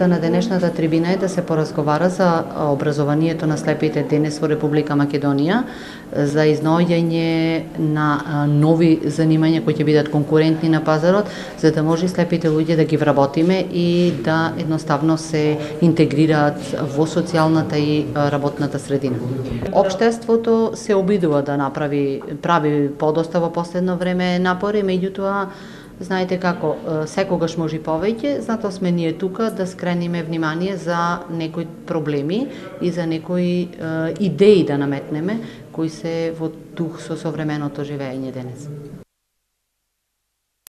Идејата на денешната трибина е да се поразговара за образованието на слепите денес во Република Македонија, за изнаоѓање на нови занимања кои ќе бидат конкурентни на пазарот, за да може слепите луѓе да ги вработиме и да едноставно се интегрираат во социјалната и работната средина. Општеството се обидува да прави подоста во последно време напори, меѓутоа знаете како, секогаш може и повеќе, затоа сме ние тука да скрениме внимание за некои проблеми и за некои идеи да наметнеме кои се во дух со современото живење денес.